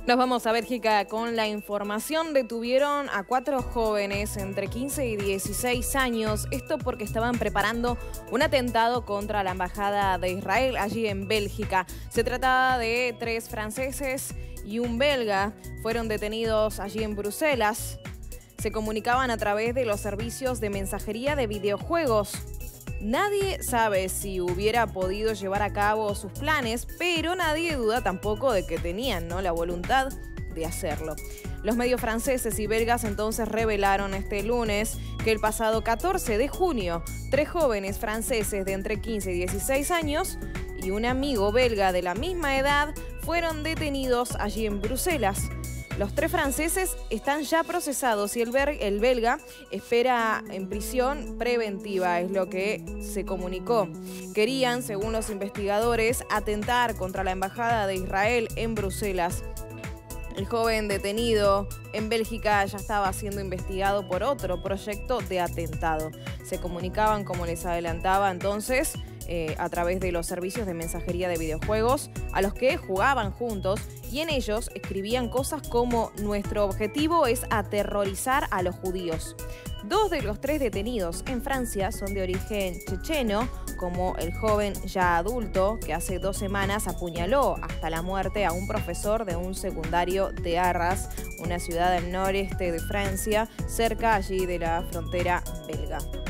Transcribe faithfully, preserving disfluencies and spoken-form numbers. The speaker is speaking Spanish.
Nos vamos a Bélgica con la información. Detuvieron a cuatro jóvenes entre quince y dieciséis años. Esto porque estaban preparando un atentado contra la embajada de Israel allí en Bélgica. Se trataba de tres franceses y un belga. Fueron detenidos allí en Bruselas. Se comunicaban a través de los servicios de mensajería de videojuegos. Nadie sabe si hubiera podido llevar a cabo sus planes, pero nadie duda tampoco de que tenían, ¿no?, la voluntad de hacerlo. Los medios franceses y belgas entonces revelaron este lunes que el pasado catorce de junio, tres jóvenes franceses de entre quince y dieciséis años y un amigo belga de la misma edad fueron detenidos allí en Bruselas. Los tres franceses están ya procesados y el, el belga espera en prisión preventiva, es lo que se comunicó. Querían, según los investigadores, atentar contra la embajada de Israel en Bruselas. El joven detenido en Bélgica ya estaba siendo investigado por otro proyecto de atentado. Se comunicaban, como les adelantaba entonces, Eh, a través de los servicios de mensajería de videojuegos a los que jugaban juntos y en ellos escribían cosas como: nuestro objetivo es aterrorizar a los judíos. Dos de los tres detenidos en Francia son de origen checheno, como el joven ya adulto que hace dos semanas apuñaló hasta la muerte a un profesor de un secundario de Arras, una ciudad del noreste de Francia, cerca allí de la frontera belga.